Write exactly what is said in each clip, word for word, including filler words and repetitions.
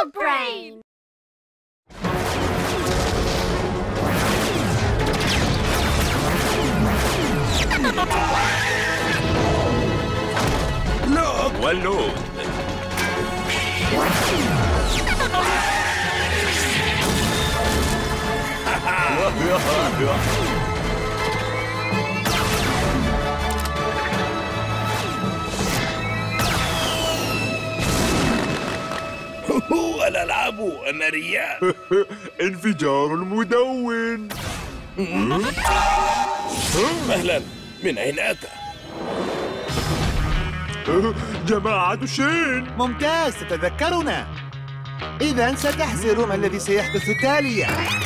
brain. لوك واللود. هو الألعاب النارية. انفجار مدون. مهلا، من أين أتى؟ جماعة شين. ممتاز، تتذكرنا. إذا ستحزر ما الذي سيحدث تاليا.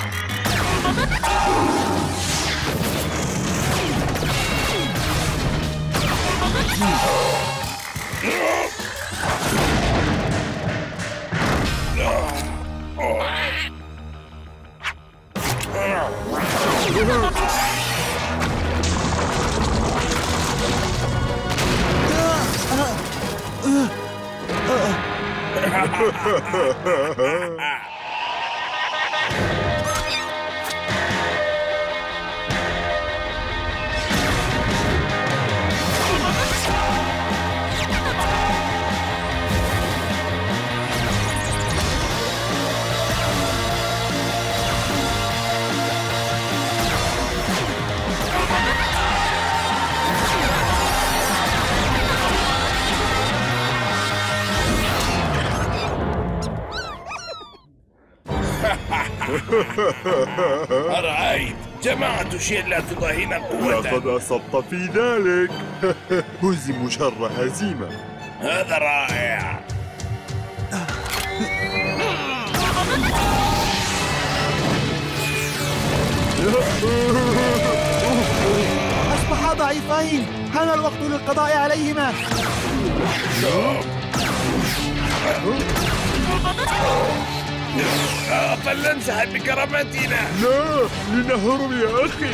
أرأيت جماعة شين لا تضاهينا قوة. لقد أصبت في ذلك. هزموا شر هزيمة. هذا رائع. أصبحا ضعيفين. حان الوقت للقضاء عليهما. فلننسحب بكرامتنا. لا، لنهرب يا أخي.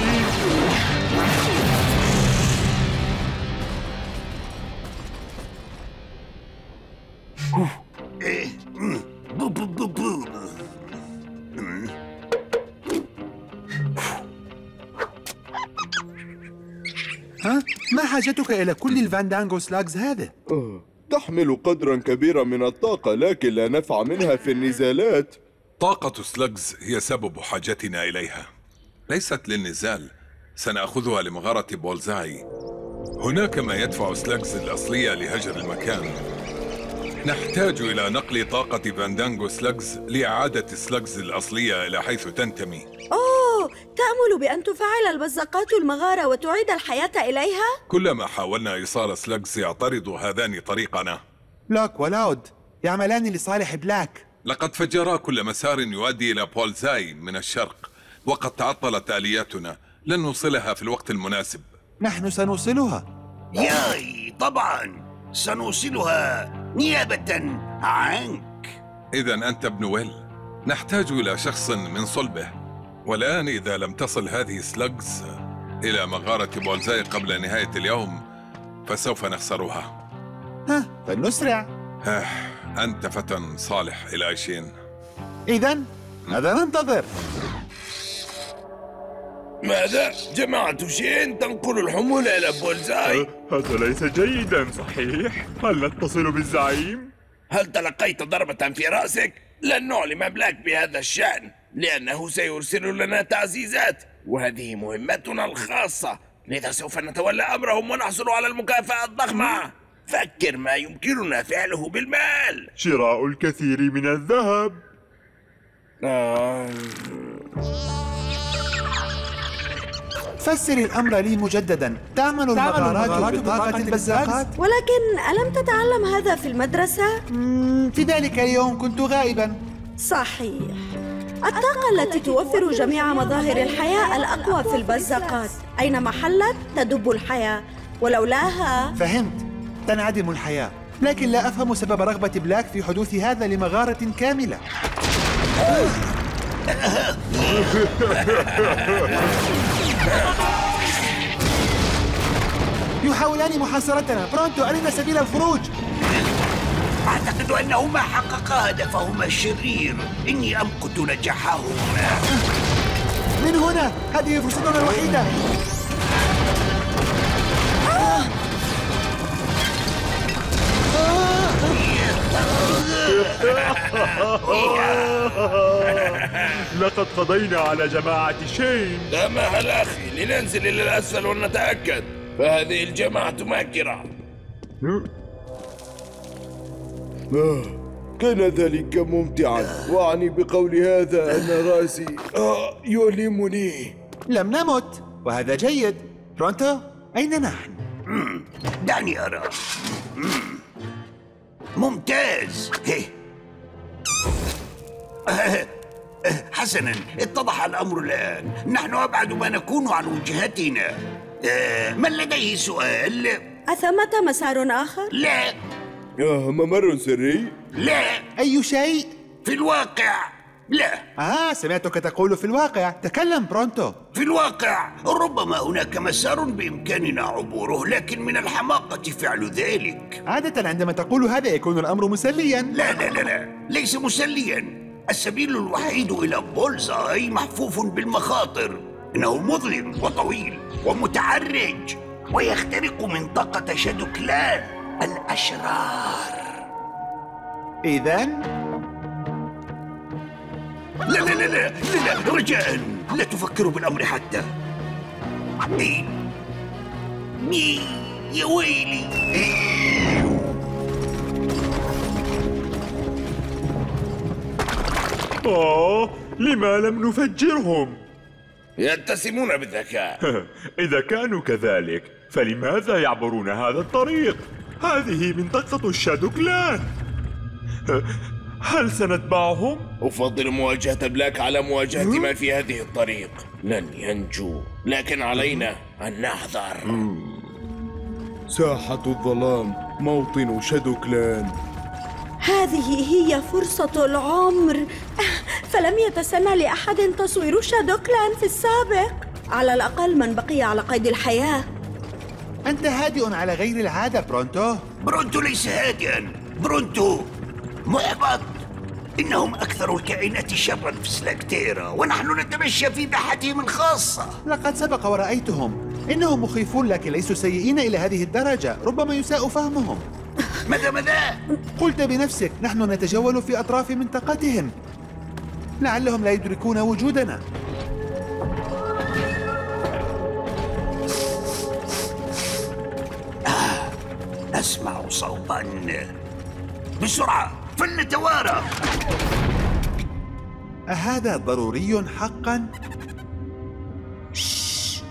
ها؟ ما حاجتك إلى كل الفاندانغو سلاجز هذا؟ تحمل قدرا كبيرا من الطاقة، لكن لا نفع منها في النزالات. طاقة سلغز هي سبب حاجتنا إليها، ليست للنزال. سنأخذها لمغارة بولزاي. هناك ما يدفع سلغز الأصلية لهجر المكان. نحتاج إلى نقل طاقة فاندانغو سلغز لإعادة سلغز الأصلية إلى حيث تنتمي. أوه، تأمل بأن تفعل البزقات المغارة وتعيد الحياة إليها؟ كلما حاولنا إيصال سلغز يعترض هذان طريقنا. بلاك ولاود يعملان لصالح بلاك. لقد فجرا كل مسار يؤدي إلى بولزاي من الشرق، وقد تعطلت آلياتنا. لن نوصلها في الوقت المناسب. نحن سنوصلها. ياي طبعا سنوصلها نيابة عنك. إذا أنت ابن ويل. نحتاج إلى شخص من صلبه، والآن إذا لم تصل هذه سلغز إلى مغارة بولزاي قبل نهاية اليوم فسوف نخسرها. ها، فلنسرع. آه، أنت فتى صالح إلى شين. إذن ماذا ننتظر؟ ماذا؟ جماعة شين تنقل الحمول إلى بولزاي؟ هذا ليس جيدا صحيح. هل نتصل بالزعيم؟ هل تلقيت ضربة في رأسك؟ لن نعلم بلاك بهذا الشأن، لأنه سيرسل لنا تعزيزات، وهذه مهمتنا الخاصة، لذا سوف نتولى أمرهم ونحصل على المكافأة الضخمة. فكر ما يمكننا فعله بالمال. شراء الكثير من الذهب. آه. فسر الأمر لي مجددا. تعمل المغارات بطاقة البزاقات؟ ولكن ألم تتعلم هذا في المدرسة؟ في ذلك اليوم كنت غائبا. صحيح. الطاقة التي توفر جميع مظاهر الحياة الأقوى في البزاقات، أينما حلت تدب الحياة، ولولاها فهمت، تنعدم الحياة. لكن لا أفهم سبب رغبة بلاك في حدوث هذا لمغارة كاملة. يحاولان محاصرتنا. برونتو، أرنا سبيل الخروج. أعتقد أعتقد أنهما حققا هدفهما الشرير. إني أمقت نجاحهما. من هنا، هذه فرصتنا الوحيدة. لقد قضينا على جماعة شين. لا مهل أخي، لننزل إلى الأسفل ونتأكد، فهذه الجماعة ماكرة. آه، كان ذلك ممتعا، وأعني بقول هذا أن رأسي آه يؤلمني. لم نمت، وهذا جيد. برونتو، أين نحن؟ دعني أرى. ممتاز. حسنا، اتضح الأمر الآن. نحن أبعد ما نكون عن وجهتنا. من لديه سؤال؟ أثمة مسار آخر؟ لا. آه، ممر سري؟ لا. أي شيء؟ في الواقع لا. آه، سمعتك تقول في الواقع. تكلم برونتو. في الواقع ربما هناك مسار بإمكاننا عبوره، لكن من الحماقة فعل ذلك. عادة عندما تقول هذا يكون الأمر مسليا. لا لا لا لا، ليس مسليا. السبيل الوحيد إلى بولزاي محفوف بالمخاطر. إنه مظلم وطويل ومتعرج، ويخترق منطقة شادوكلان الأشرار. إذن؟ لا لا لا لا لا، رجاء لا تفكروا بالأمر حتى. إيه؟ مي يا ويلي. إيه؟ آه، لما لم نفجرهم؟ يتسمون بالذكاء. إذا كانوا كذلك فلماذا يعبرون هذا الطريق؟ هذه منطقة الشادوكلان. هل سنتبعهم؟ أفضل مواجهة بلاك على مواجهة ما في هذه الطريق. لن ينجو، لكن علينا أن نحذر. ساحة الظلام، موطن شادوكلان. هذه هي فرصة العمر. فلم يتسنى لأحد تصوير شادوكلان في السابق. على الأقل من بقي على قيد الحياة. أنت هادئ على غير العادة برونتو. برونتو ليس هادئا، برونتو محبط. إنهم أكثر الكائنات شرا في سلاكتيرا، ونحن نتمشى في باحتهم الخاصة. لقد سبق ورأيتهم. إنهم مخيفون، لكن ليسوا سيئين إلى هذه الدرجة. ربما يساء فهمهم. ماذا ماذا؟ قلت بنفسك، نحن نتجول في أطراف منطقتهم. لعلهم لا يدركون وجودنا. آه، أسمع صوتا. بسرعة فلنتوارى. أهذا ضروري حقا؟ شش.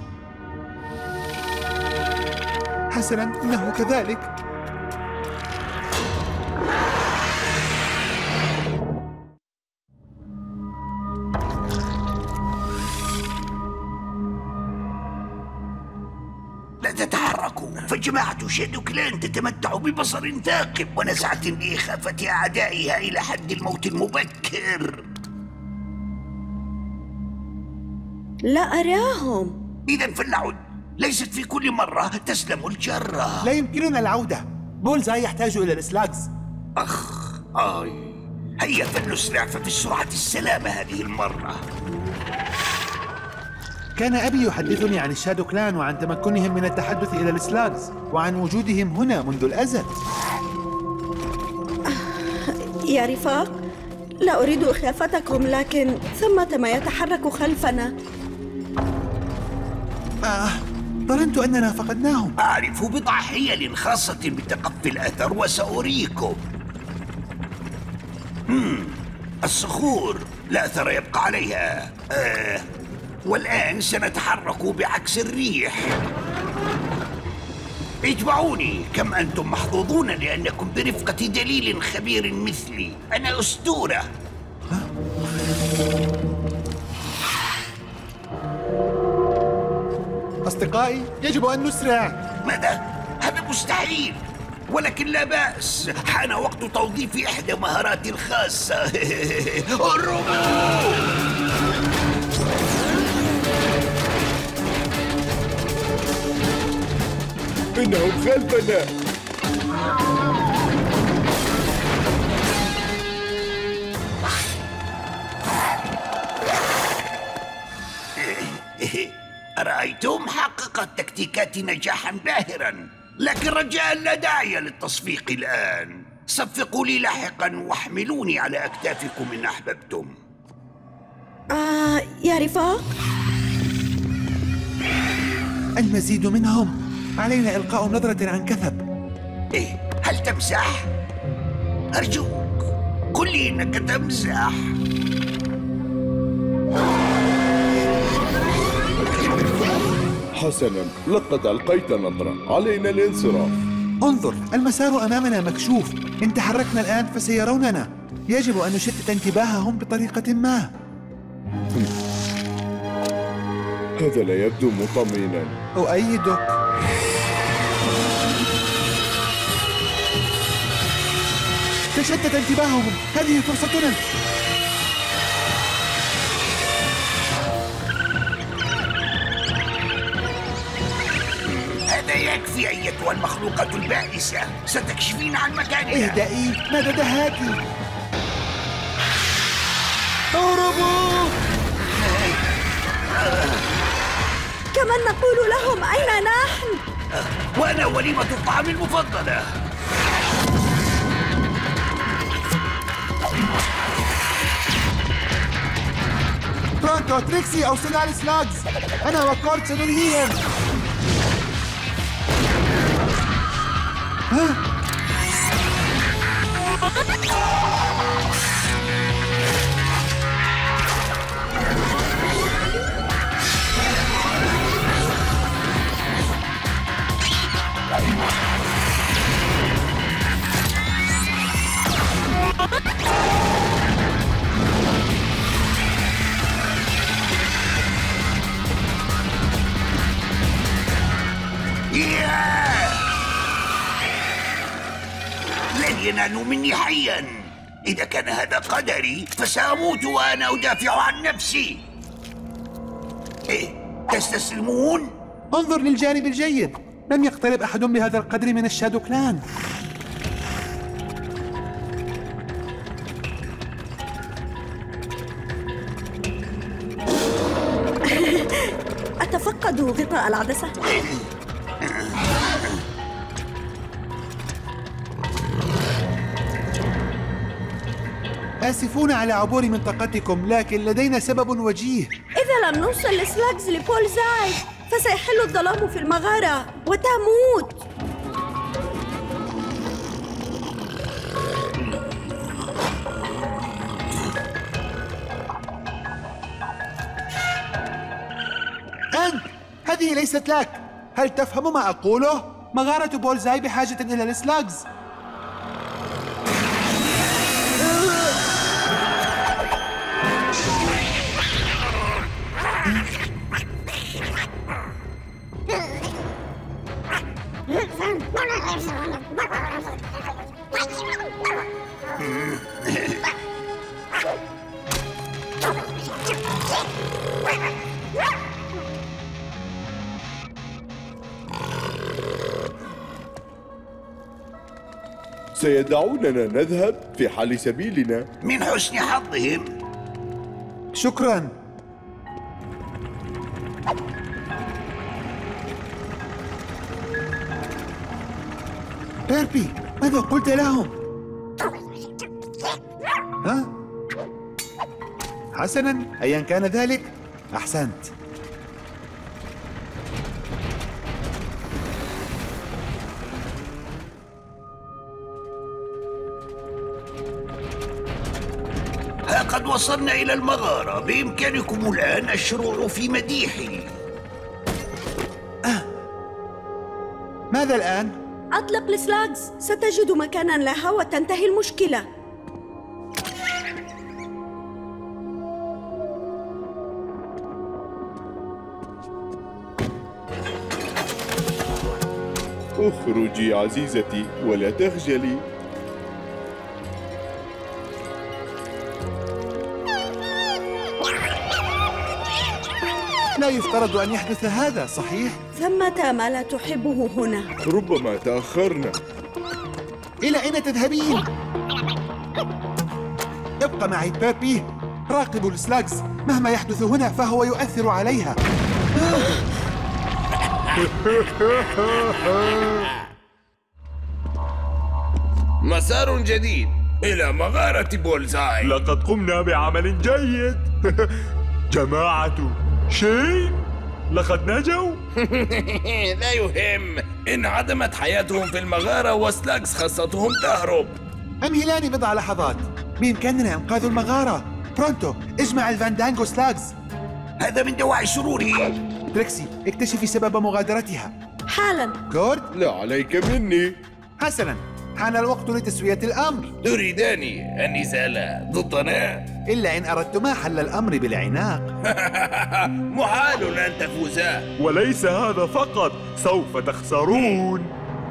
حسنا، إنه كذلك. لا تتحركوا، فجماعة شادوكلان تتمتع ببصر ثاقب ونزعة لإخافة أعدائها إلى حد الموت المبكر. لا أراهم. إذا فلنعد. ليست في كل مرة تسلم الجرة. لا يمكننا العودة. بولزاي يحتاج إلى الإسلاكس. أخ آي، هيا فلنسرع، ففي السرعة السلامة هذه المرة. كان أبي يحدثني عن الشادوكلان وعن تمكنهم من التحدث إلى السلاغز وعن وجودهم هنا منذ الأزل. يا رفاق، لا أريد إخافتكم، لكن ثمة ما يتحرك خلفنا. آه، ظننت أننا فقدناهم. أعرف بضع حيل خاصة بتقفي الأثر وسأريكم. مم. الصخور لا أثر يبقى عليها. آه. والآن سنتحرك بعكس الريح. اتبعوني. كم أنتم محظوظون لأنكم برفقة دليل خبير مثلي. أنا أسطورة. أصدقائي، يجب أن نسرع. ماذا؟ هذا مستحيل. ولكن لا بأس، حان وقت توظيف إحدى مهاراتي الخاصة. الرموز. إنهم خلفنا. حققت تكتيكاتي نجاحا باهرا، لكن رجاء لا داعي للتصفيق الآن. صفقوا لي لاحقا واحملوني على أكتافكم إن أحببتم. آه يا رفاق، المزيد منهم. علينا إلقاء نظرة عن كثب. إيه، هل تمزح؟ أرجوك قل لي إنك تمزح. حسنا، لقد ألقيت نظرة، علينا الانصراف. انظر، المسار أمامنا مكشوف. إن تحركنا الآن فسيروننا. يجب أن نشتت انتباههم بطريقة ما. هذا لا يبدو مطمئنا. أؤيدك. تشتت انتباههم، هذه فرصتنا. هذا يكفي أيتها المخلوقة البائسة، ستكشفين عن مكانها. اهدئي، ماذا دهاكي؟ اهربوا! كمن نقول لهم أين نحن؟ وأنا وليمة الطعام المفضلة. فرانكو، تريكسي، أو سينال سلاجز، أنا وكورت سننهيهم. ها؟ لن ينالوا مني حيا. إذا كان هذا قدري فسأموت وأنا أدافع عن نفسي. إيه، تستسلمون؟ انظر للجانب الجيد، لم يقترب أحد بهذا القدر من الشادو كلان. أتفقد غطاء العدسة. آسفون على عبور منطقتكم، لكن لدينا سبب وجيه. إذا لم نوصل لسلاجز لبولزاي فسيحل الظلام في المغارة وتموت. أنت، هذه ليست لك. هل تفهم ما أقوله؟ مغارة بولزاي بحاجة إلى السلاجز. سيدعوننا نذهب في حال سبيلنا. من حسن حظهم. شكراً. بيربي، ماذا قلت لهم؟ ها؟ حسناً، أياً كان ذلك، أحسنت. ها قد وصلنا إلى المغارة، بإمكانكم الآن الشروع في مديحي. آه. ماذا الآن؟ أطلق السلاجز، ستجد مكاناً لها وتنتهي المشكلة. اخرجي عزيزتي ولا تخجلي. لا يفترض أن يحدث هذا، صحيح؟ ثمة ما لا تحبه هنا. ربما تأخرنا. إلى أين تذهبين؟ ابقى معي بيربي. راقبوا السلاجز، مهما يحدث هنا فهو يؤثر عليها. مسار جديد إلى مغارة بولزاي. لقد قمنا بعمل جيد. جماعة شيء لقد نجوا. لا يهم، انعدمت حياتهم في المغارة وسلاكس خاصتهم تهرب. أمهلاني بضع لحظات. بإمكاننا إنقاذ المغارة. برونتو اجمع الفاندانغو سلاغز. هذا من دواعي سروري. تريكسي اكتشفي سبب مغادرتها حالا. كورد لا عليك مني. حسنا، حان الوقت لتسوية الأمر. تريدان النزال ضدنا؟ إلا إن أردتما حل الأمر بالعناق. محال أن تفوزا. وليس هذا فقط، سوف تخسرون.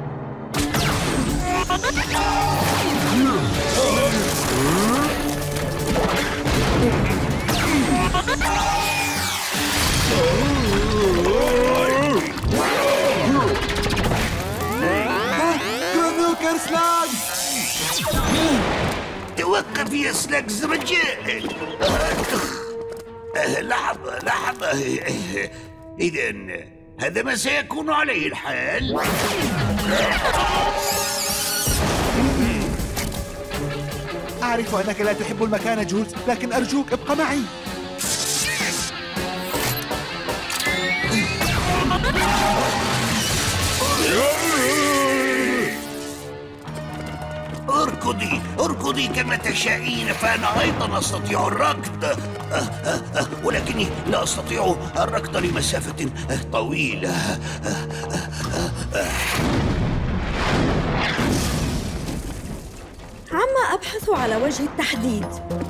كرونوكر سلاغز. توقف يا سلاكس رجاء. آه، لحظة لحظة. إذن هذا ما سيكون عليه الحال. أعرف أنك لا تحب المكان جولز، لكن أرجوك ابق معي. اركضي اركضي كما تشائين، فأنا أيضا أستطيع الركض. أه أه أه ولكني لا أستطيع الركض لمسافة طويلة. عما أبحث على وجه التحديد.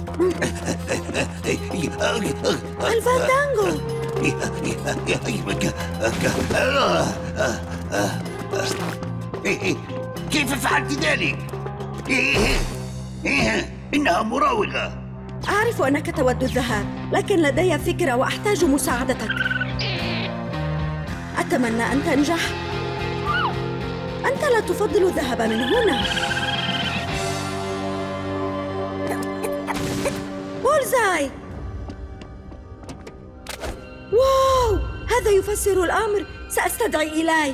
الفاندانغو. كيف فعلت ذلك؟ إنها مراوغة. أعرف أنك تود الذهاب، لكن لدي فكرة وأحتاج مساعدتك. أتمنى أن تنجح. أنت لا تفضل الذهاب من هنا. بولزاي. واو، هذا يفسر الأمر. سأستدعي إيلاي.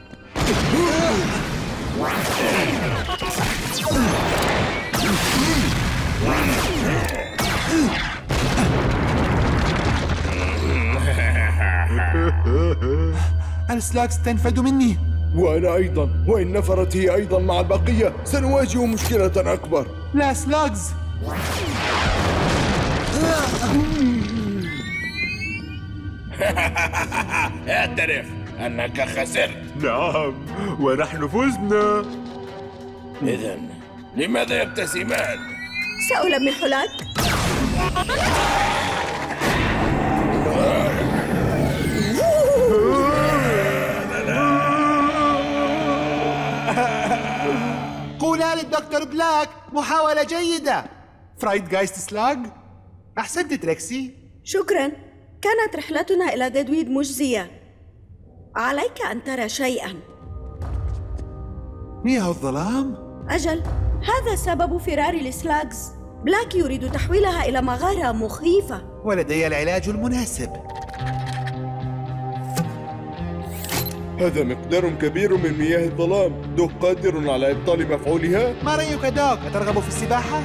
السلاكس تنفد مني. وأنا أيضا، وإن نفرت هي أيضا مع البقية سنواجه مشكلة أكبر. لا سلاغز. اعترف أنك خسرت. نعم، ونحن فزنا. إذن لماذا يبتسمان؟ سألمح لك. قولا للدكتور بلاك محاولة جيدة. فرايد جايست سلاغ. أحسنت تريكسي. شكراً. كانت رحلتنا إلى ديدويد مجزية. عليك أن ترى شيئاً. مياه الظلام؟ أجل، هذا سبب فرار السلاغز. بلاك يريد تحويلها إلى مغارة مخيفة. ولدي العلاج المناسب. هذا مقدار كبير من مياه الظلام. دوك قادر على إبطال مفعولها؟ ما رأيك دوك؟ أترغب في السباحة؟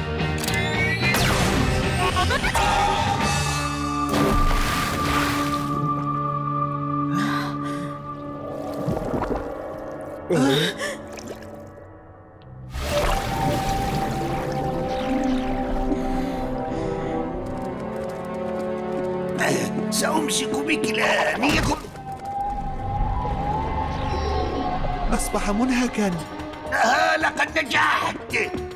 سأمسك بك الآن. يكن أصبح منهكاً. آه لقد نجحت.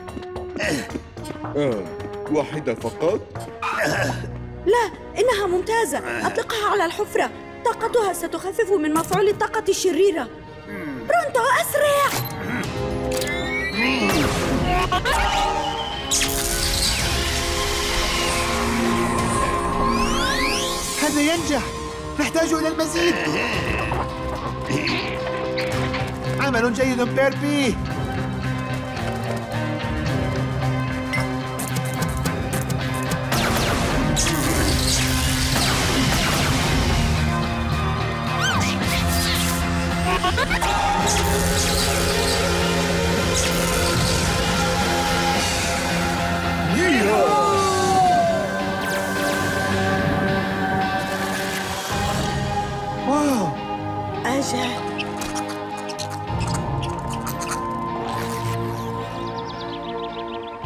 آه، واحدة فقط؟ لا، إنها ممتازة. أطلقها على الحفرة. طاقتها ستخفف من مفعول الطاقة الشريرة. برونتو أسرع. هذا ينجح. نحتاج إلى المزيد. عمل جيد بيربي.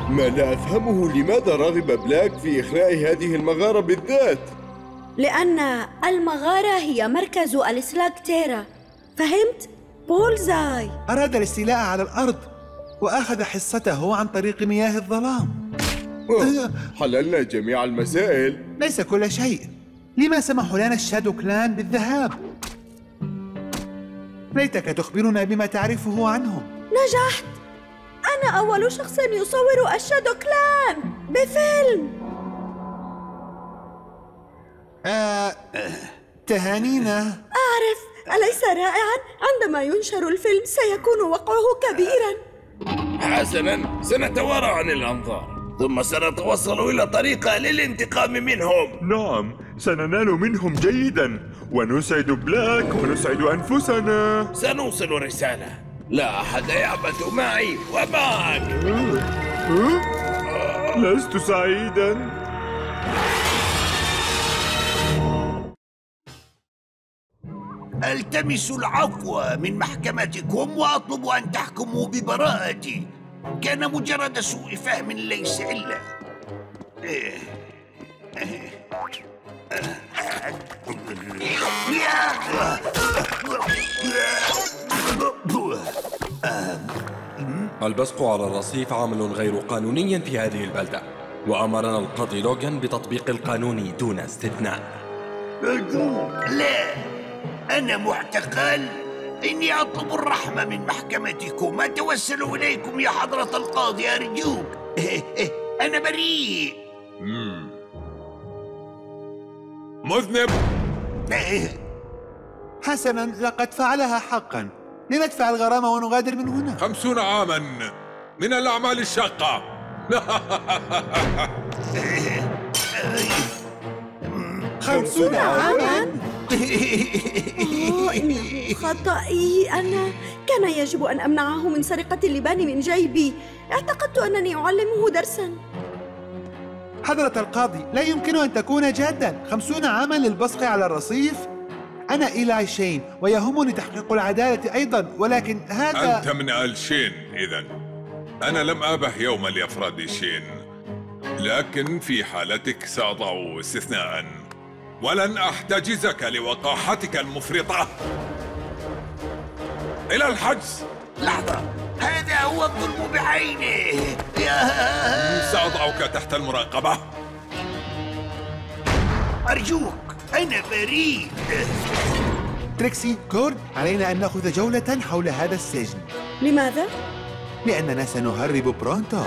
ما لا أفهمه لماذا رغب بلاك في إخلاء هذه المغارة بالذات؟ لأن المغارة هي مركز الإسلاكتيرا، فهمت؟ بولزاي أراد الاستيلاء على الأرض وأخذ حصته عن طريق مياه الظلام. أوه، حللنا جميع المسائل. ليس كل شيء. لما سمحوا لنا الشادو كلان بالذهاب؟ ليتك تخبرنا بما تعرفه عنهم. نجحت! أنا أول شخص يصور الشادو كلان بفيلم. آه، تهانينا. أعرف، أليس رائعاً؟ عندما ينشر الفيلم سيكون وقعه كبيراً. حسناً، سنتوارى عن الأنظار ثم سنتوصل إلى طريقة للانتقام منهم. نعم، سننال منهم جيدا ونسعد بلاك ونسعد أنفسنا. سنوصل رسالة: لا أحد يعبث معي ومعك. لست سعيدا. التمس العفو من محكمتكم وأطلب أن تحكموا ببراءتي. كان مجرد سوء فهم ليس إلا. البصق على الرصيف عمل غير قانوني في هذه البلدة، وأمرنا القاضي لوغان بتطبيق القانون دون استثناء. لا، أنا معتقل. إني أطلب الرحمة من محكمتكم. أتوسل إليكم يا حضرة القاضي أرجوك. أنا بريء. مم. مذنب. حسناً، لقد فعلها حقاً. لندفع الغرامة ونغادر من هنا. خمسون عاماً من الأعمال الشاقة. خمسون عاماً؟ أوه، إنه خطئي أنا. كان يجب أن أمنعه من سرقة اللبان من جيبي. اعتقدت أنني أعلمه درساً. حضرة القاضي، لا يمكن أن تكون جاداً. خمسون عاماً للبصق على الرصيف؟ أنا إيلاي شين ويهمني تحقيق العدالة أيضاً، ولكن هذا... أنت من آل شين إذن. أنا لم آبه يوما لأفراد شين، لكن في حالتك سأضع استثناء، ولن أحتجزك لوقاحتك المفرطة. إلى الحجز. لحظة، هذا هو الظلم بعينه. سأضعك تحت المراقبة. أرجوك، أنا بريء. تريكسي، كورد، علينا أن نأخذ جولة حول هذا السجن. لماذا؟ لأننا سنهرب برونتو.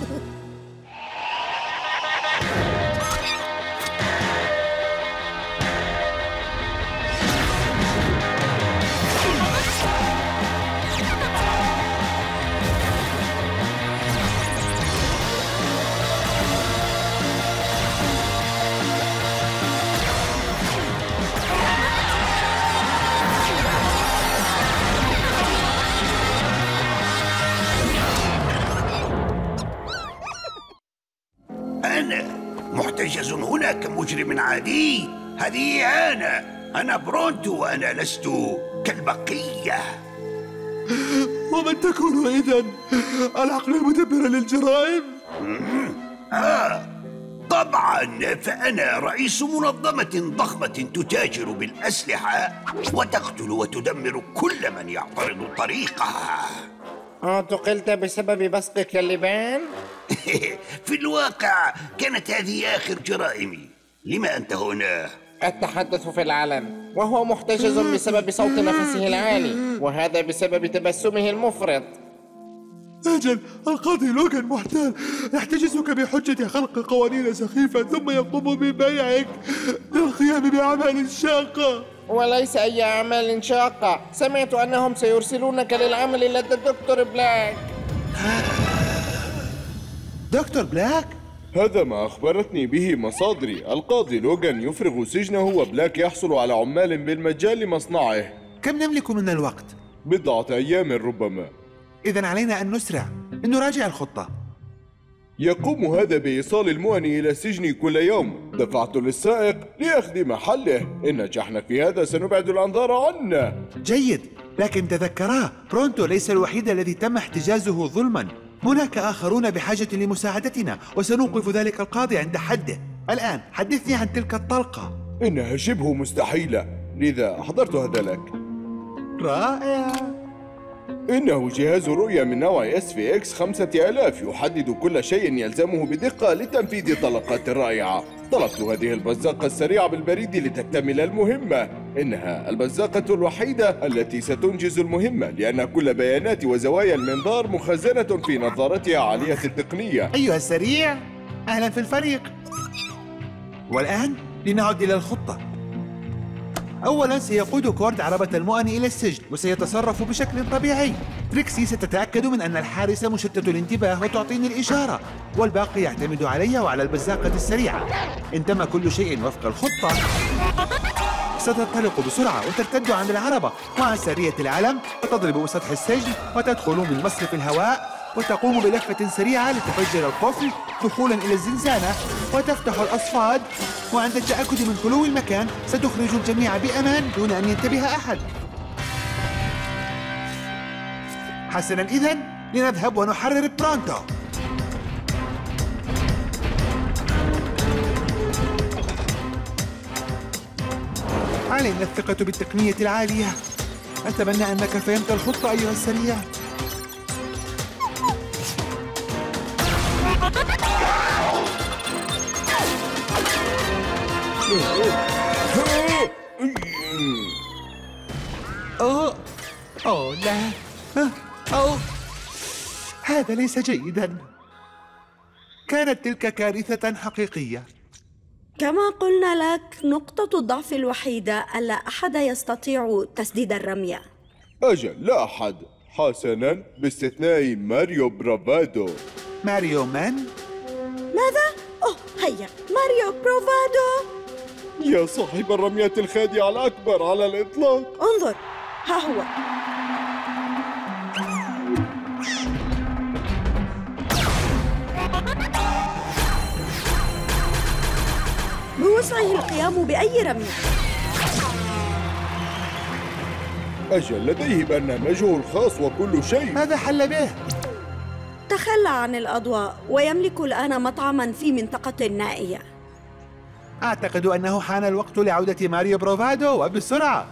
أنا محتجز هنا كمجرم عادي. هذه أنا أنا برونتو وأنا لست كالبقية. ومن تكون إذن؟ العقل المدبر للجرائم؟ آه طبعا، فأنا رئيس منظمة ضخمة تتاجر بالأسلحة وتقتل وتدمر كل من يعترض طريقها. اعتقلت بسبب بصقك للبان؟ في الواقع كانت هذه آخر جرائمي. لما أنت هنا؟ التحدث في العلن، وهو محتجز بسبب صوت نفسه العالي، وهذا بسبب تبسمه المفرط. أجل، القاضي لوغان محتال. يحتجزك بحجة خلق قوانين سخيفة ثم يقوم ببيعك للقيام بأعمال شاقة. وليس أي أعمال شاقة. سمعت أنهم سيرسلونك للعمل لدى الدكتور بلاك. دكتور بلاك؟ هذا ما أخبرتني به مصادري. القاضي لوغان يفرغ سجنه وبلاك يحصل على عمال بالمجال لمصنعه. كم نملك من الوقت؟ بضعة أيام ربما. إذن علينا أن نسرع، أن نراجع الخطة. يقوم هذا بإيصال المؤن إلى السجن كل يوم. دفعت للسائق ليأخذ محله. إن نجحنا في هذا سنبعد الأنظار عنا. جيد، لكن تذكرا برونتو ليس الوحيد الذي تم احتجازه ظلما. هناك آخرون بحاجة لمساعدتنا، وسنوقف ذلك القاضي عند حده. الآن حدثني عن تلك الطلقة. إنها شبه مستحيلة، لذا أحضرت هذا لك. رائع. إنه جهاز رؤية من نوع إس في إكس خمسة آلاف يحدد كل شيء يلزمه بدقة لتنفيذ الطلقات الرائعة. طلبت هذه البزاقة السريعة بالبريد لتكتمل المهمة. إنها البزاقة الوحيدة التي ستنجز المهمة، لأن كل بيانات وزوايا المنظار مخزنة في نظارتها عالية التقنية. أيها السريع، أهلا في الفريق. والآن لنعد إلى الخطة. أولاً سيقود كورد عربة المؤن إلى السجن، وسيتصرف بشكل طبيعي. تريكسي ستتأكد من أن الحارس مشتت الانتباه وتعطيني الإشارة، والباقي يعتمد علي وعلى البزاقة السريعة. إن تم كل شيء وفق الخطة ستنطلق بسرعة وترتد عن العربة مع سارية العلم، وتضرب سطح السجن وتدخل من مصرف الهواء، وتقوم بلفة سريعة لتفجر القفل دخولا إلى الزنزانة، وتفتح الأصفاد، وعند التأكد من خلو المكان ستخرج الجميع بأمان دون أن ينتبه أحد. حسنا، إذن لنذهب ونحرر برونتو. علينا الثقة بالتقنية العالية. أتمنى أنك فهمت الخطة أيها السريع. أوه أوه لا، أوه هذا ليس جيدا. كانت تلك كارثة حقيقية. كما قلنا لك، نقطة الضعف الوحيدة ألا أحد يستطيع تسديد الرمية. أجل، لا أحد. حسناً، باستثناء ماريو برافادو. ماريو من؟ ماذا؟ أوه هيا، ماريو بروفادو. يا صاحب الرميات الخادعة الأكبر على الإطلاق. انظر، ها هو. بوسعه القيام بأي رمية. أجل، لديه برنامجه الخاص وكل شيء. ماذا حل به؟ تخلى عن الأضواء ويملك الآن مطعماً في منطقة نائية. أعتقد أنه حان الوقت لعودة ماريو بروفادو، وبسرعة.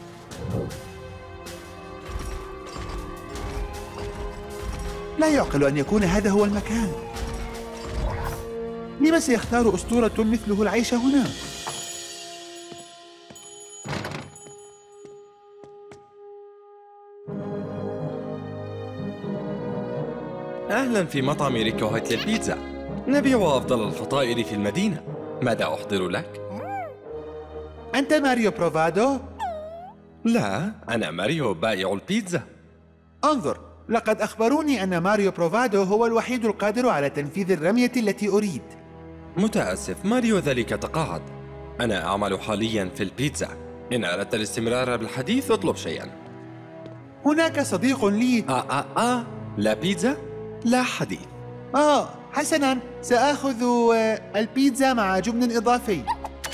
لا يعقل أن يكون هذا هو المكان. لما سيختار أسطورة مثله العيش هنا؟ أهلا في مطعم ريكوهات للبيتزا. نبيع أفضل الفطائر في المدينة. ماذا أحضر لك؟ أنت ماريو بروفادو؟ لا، أنا ماريو بائع البيتزا. انظر، لقد أخبروني أن ماريو بروفادو هو الوحيد القادر على تنفيذ الرمية التي أريد. متأسف، ماريو ذلك تقاعد. أنا أعمل حاليا في البيتزا. إن أردت الاستمرار بالحديث اطلب شيئا. هناك صديق لي. آه آه آه لا بيتزا لا حديث. آه حسناً، سآخذ البيتزا مع جبن إضافي.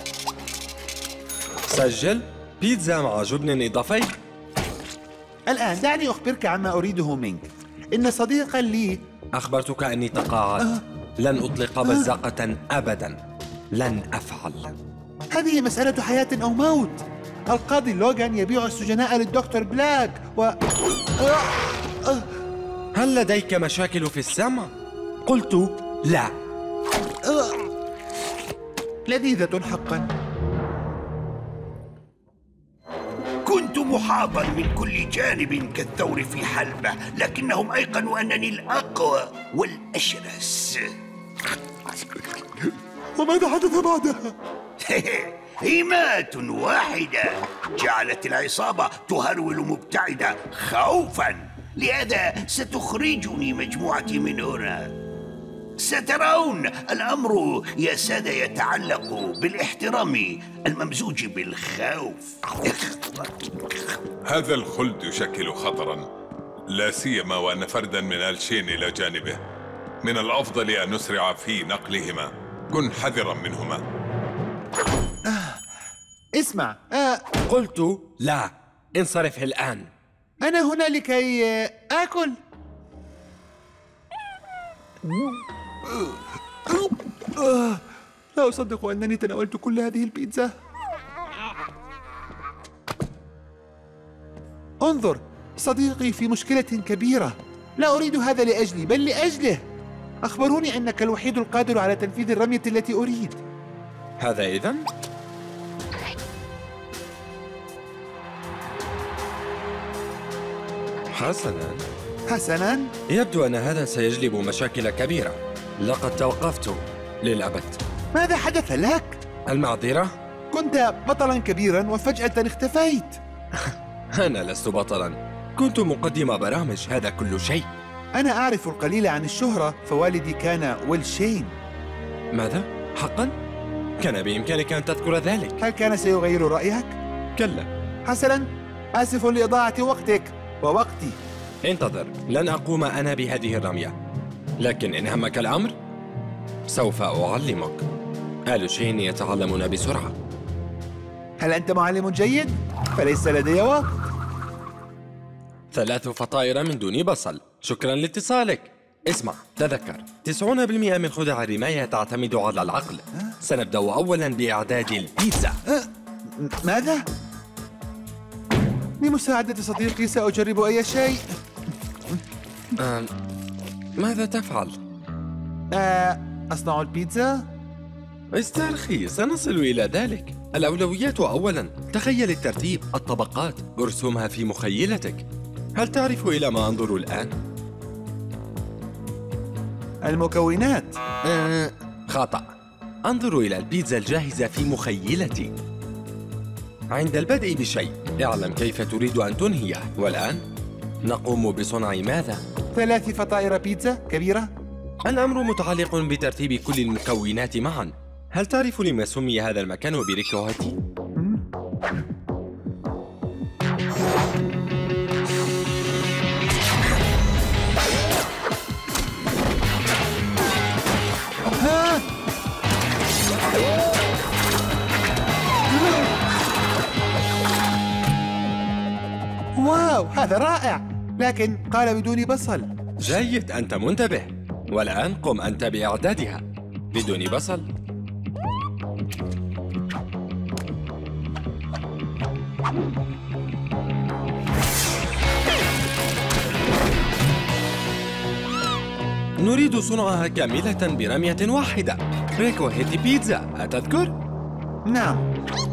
سجل بيتزا مع جبن إضافي. الآن دعني أخبرك عما أريده منك. إن صديقاً لي. أخبرتك أني تقاعدت. آه. لن أطلق بزاقة آه. أبداً. لن أفعل. هذه مسألة حياة أو موت. القاضي لوغان يبيع السجناء للدكتور بلاك و... آه. آه. هل لديك مشاكل في السمع؟ قلت لا. آه. لذيذة حقاً. كنت محاطا من كل جانب كالثور في حلبة، لكنهم أيقنوا أنني الأقوى والأشرس. وماذا حدث بعدها؟ هيمات واحدة جعلت العصابة تهرول مبتعدة خوفا، لهذا ستخرجني مجموعتي من هنا. سترون الأمر يا سادة يتعلق بالاحترام الممزوج بالخوف. هذا الخلد يشكل خطرا، لا سيما وأن فردا من الشين إلى جانبه. من الأفضل أن نسرع في نقلهما. كن حذرا منهما. آه. اسمع، آه. قلت لا، انصرف الآن. أنا هنا لكي آكل. لا أصدق أنني تناولت كل هذه البيتزا. انظر، صديقي في مشكلة كبيرة. لا أريد هذا لأجلي بل لأجله. أخبروني أنك الوحيد القادر على تنفيذ الرمية التي أريد. هذا إذن؟ حسناً حسناً؟ يبدو أن هذا سيجلب مشاكل كبيرة. لقد توقفت للأبد. ماذا حدث لك؟ المعذرة؟ كنت بطلاً كبيراً وفجأة اختفيت. أنا لست بطلاً، كنت مقدم برامج، هذا كل شيء. أنا أعرف القليل عن الشهرة، فوالدي كان ويل شين. ماذا؟ حقاً؟ كان بإمكانك أن تذكر ذلك. هل كان سيغير رأيك؟ كلا. حسناً، آسف لإضاعة وقتك ووقتي. انتظر، لن أقوم أنا بهذه الرمية، لكن إن همك الأمر سوف أعلمك. آل شين يتعلمون بسرعة. هل أنت معلم جيد؟ فليس لدي وقت. ثلاث فطائر من دون بصل. شكراً لاتصالك. اسمع، تذكر، تسعون بالمئة من خدع الرماية تعتمد على العقل. سنبدأ أولاً بإعداد البيتزا. ماذا؟ لمساعدة صديقي سأجرب أي شيء. آه، ماذا تفعل؟ آه، أصنع البيتزا؟ استرخي، سنصل إلى ذلك. الأولويات أولاً. تخيل الترتيب، الطبقات، ارسمها في مخيلتك. هل تعرف إلى ما أنظر الآن؟ المكونات. آه، خطأ. أنظر إلى البيتزا الجاهزة في مخيلتي. عند البدء بشيء، اعلم كيف تريد أن تنهيه. والآن نقوم بصنع ماذا؟ ثلاث فطائر بيتزا كبيرة. الأمر متعلق بترتيب كل المكونات معاً. هل تعرف لما سمي هذا المكان بريكوهاتي؟ ها؟ واو، هذا رائع، لكن قال بدون بصل. جيد، أنت منتبه. والآن قم أنت بإعدادها بدون بصل. نريد صنعها كاملة برمية واحدة. ريكوهيتي بيتزا، أتذكر؟ نعم.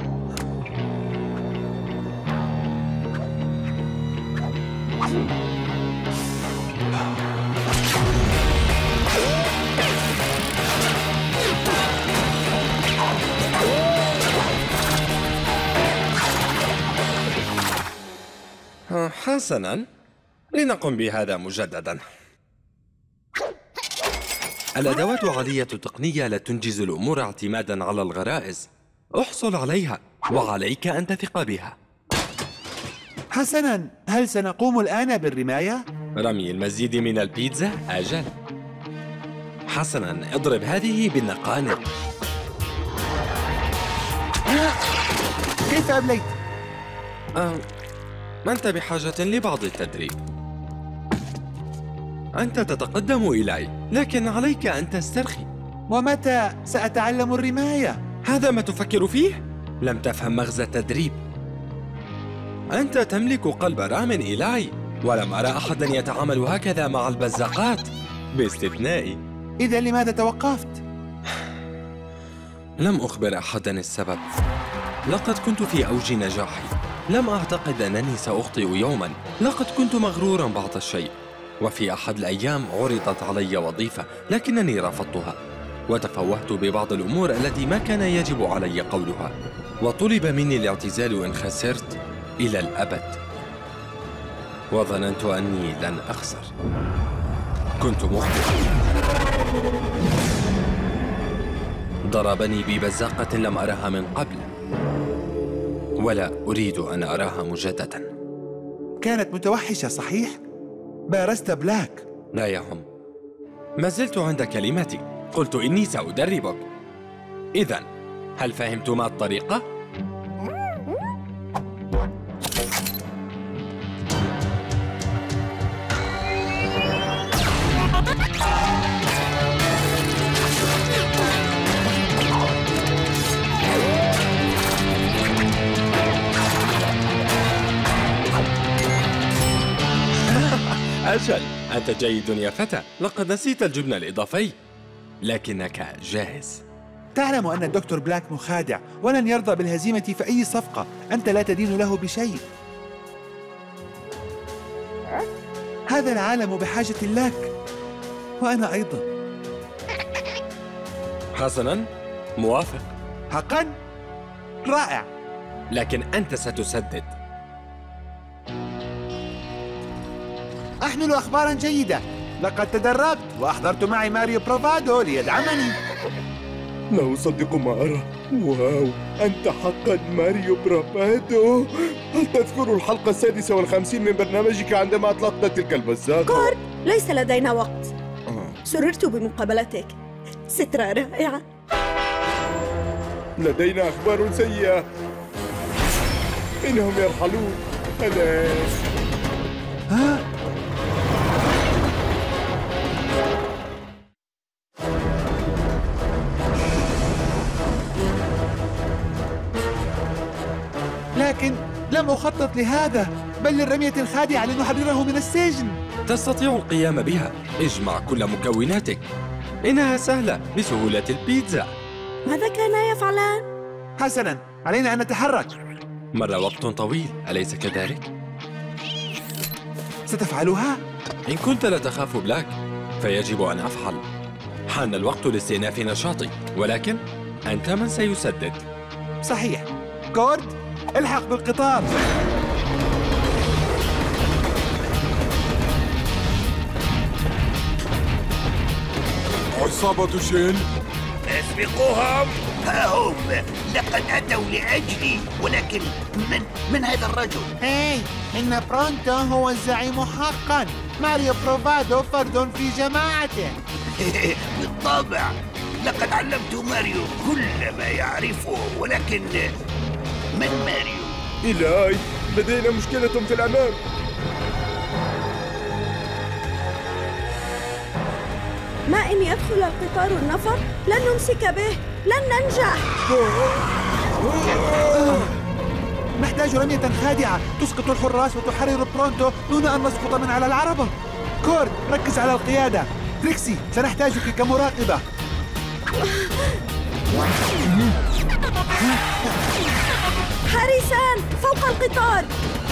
حسناً، لنقم بهذا مجدداً. الأدوات عالية التقنية لا تنجز الأمور اعتماداً على الغرائز. احصل عليها وعليك أن تثق بها. حسناً، هل سنقوم الآن بالرماية؟ رمي المزيد من البيتزا؟ أجل. حسناً، اضرب هذه بالنقانق. كيف أبليت؟ أه، أنت بحاجة لبعض التدريب. أنت تتقدم إلي، لكن عليك أن تسترخي. ومتى سأتعلم الرماية؟ هذا ما تفكر فيه؟ لم تفهم مغزى التدريب. أنت تملك قلب رام إلي، ولم أرى أحداً يتعامل هكذا مع البزاقات باستثنائي. إذا لماذا توقفت؟ لم أخبر أحداً السبب. لقد كنت في أوج نجاحي. لم أعتقد أنني سأخطئ يوماً. لقد كنت مغروراً بعض الشيء. وفي أحد الأيام عرضت علي وظيفة، لكنني رفضتها، وتفوهت ببعض الأمور التي ما كان يجب علي قولها، وطلب مني الاعتزال إن خسرت إلى الأبد. وظننت أني لن أخسر. كنت مخطئا. ضربني ببزاقة لم أرها من قبل، ولا أريد أن أراها مجددا. كانت متوحشة صحيح؟ بارزت بلاك. لا يهم، ما زلت عند كلمتي. قلت إني سأدربك. إذن هل فهمتما الطريقة؟ أجل، أنت جيد يا فتى. لقد نسيت الجبن الإضافي، لكنك جاهز. تعلم أن الدكتور بلاك مخادع ولن يرضى بالهزيمة في أي صفقة. أنت لا تدين له بشيء. هذا العالم بحاجة لك، وأنا أيضا. حسناً، موافق. حقاً؟ رائع. لكن أنت ستسدد. أحمل أخباراً جيدة. لقد تدربت وأحضرت معي ماريو بروفادو ليدعمني. لا أصدق ما أرى. واو، أنت حقا ماريو برافادو. هل تذكر الحلقة السادسة والخمسين من برنامجك عندما أطلقت تلك البزاقة؟ كورد، ليس لدينا وقت. سررت بمقابلتك، سترة رائعة. لدينا أخبار سيئة، إنهم يرحلون. أنا ها؟ لكن لم أخطط لهذا، بل للرمية الخادعة لنحرره من السجن. تستطيع القيام بها. اجمع كل مكوناتك، إنها سهلة بسهولة البيتزا. ماذا كانا يفعلان؟ حسناً، علينا أن نتحرك. مر وقت طويل، أليس كذلك؟ ستفعلها؟ إن كنت لا تخاف بلاك فيجب أن أفعل. حان الوقت لاستئناف نشاطي، ولكن أنت من سيسدد. صحيح. كورد، الحق بالقطار. عصابة شين، اسبقوهم. ها هم، لقد أتوا لأجلي، ولكن من من هذا الرجل؟ هاي، إن برونتو هو الزعيم حقاً. ماريو بروفادو فرد في جماعته. بالطبع، لقد علمت ماريو كل ما يعرفه، ولكن من ماريو؟ إلهي، لدينا مشكلة في الأمام. ما إن يدخل القطار النفق لن نمسك به، لن ننجح. نحتاج رمية خادعة تسقط الحراس وتحرر برونتو دون أن نسقط من على العربة. كورد، ركز على القيادة. تريكسي، سنحتاجك كمراقبة. حارسان فوق القطار.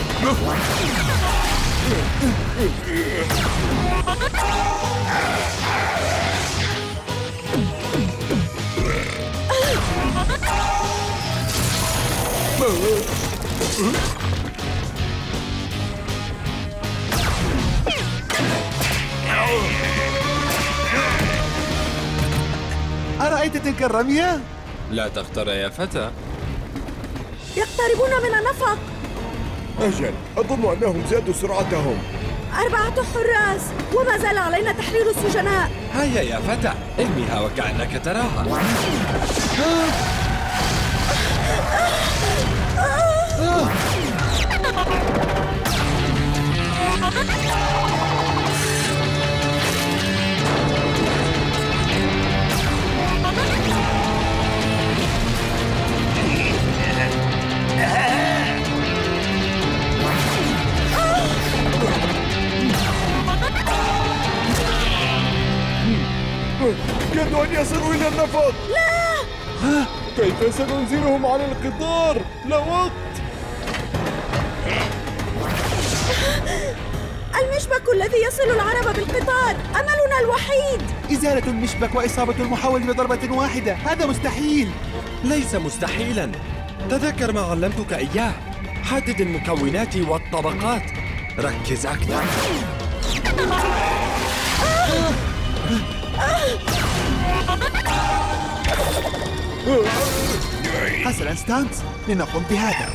أرأيت تلك الرمية؟ لا تختر يا فتى. يقتربون من النفق. أجل، أظن أنهم زادوا سرعتهم. أربعة حراس، وما زال علينا تحرير السجناء. هيا يا فتى، ارميها وكأنك تراها. كادوا أن يصلوا إلى النفق. لا! كيف سننزلهم على القطار؟ لا وقت. المشبك الذي يصل العربة بالقطار أملنا الوحيد. إزالة المشبك وإصابة المحاول بضربة واحدة، هذا مستحيل. ليس مستحيلاً. تذكر ما علمتك إياه. حدد المكونات والطبقات. ركز أكثر. حسناً ستانتس، لنقوم بهذا.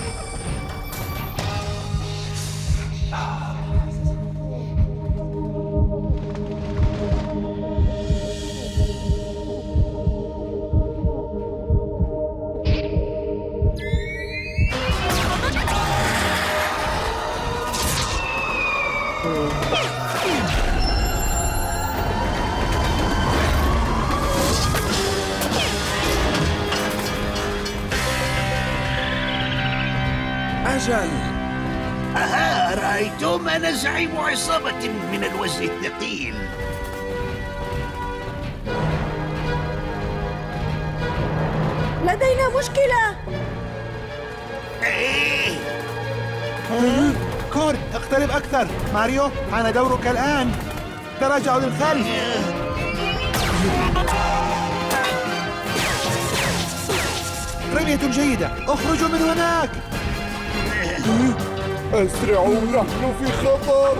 أجل. أها، أرأيتم أنا زعيم عصابة من الوزن الثقيل. لدينا مشكلة. إيه؟ كورد اقترب أكثر. ماريو حان دورك الآن. تراجعوا للخلف. رمية جيدة. اخرجوا من هناك. أسرعوا، نحن في خطر.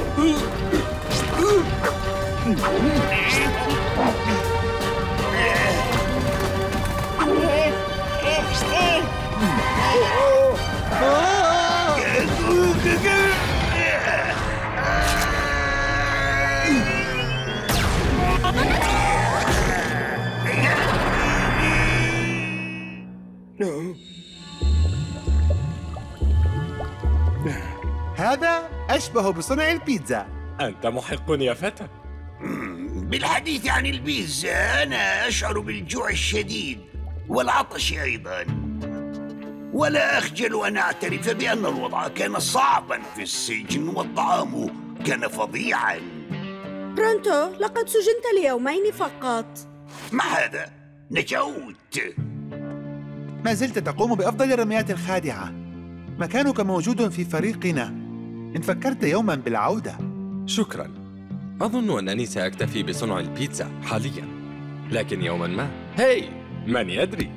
هذا أشبه بصنع البيتزا. أنت محق يا فتى. بالحديث عن البيتزا أنا أشعر بالجوع الشديد والعطش أيضا، ولا أخجل أن أعترف بأن الوضع كان صعبا في السجن والطعام كان فظيعا. برونتو، لقد سجنت ليومين فقط. ما هذا؟ نجوت. ما زلت تقوم بأفضل الرميات الخادعة. مكانك موجود في فريقنا إن فكرت يوما بالعودة. شكرا. أظن أنني سأكتفي بصنع البيتزا حاليا، لكن يوما ما، هاي، من يدري؟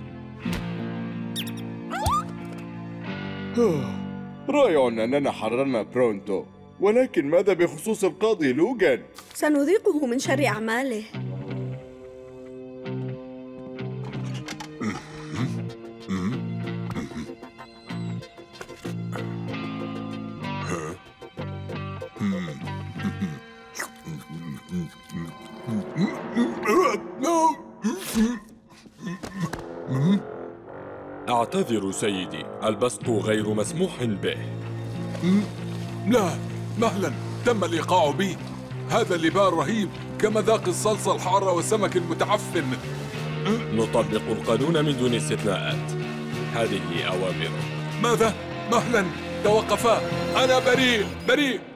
رائع أننا حررنا برونتو، ولكن ماذا بخصوص القاضي لوغان؟ سنذيقه من شر أعماله. أعتذر سيدي، البصق غير مسموح به. لا، مهلا، تم الإيقاع بي. هذا اللبان رهيب كمذاق الصلصة الحارة والسمك المتعفن. نطبق القانون من دون استثناءات. هذه أوامره. ماذا؟ مهلا، توقفا. أنا بريء بريء.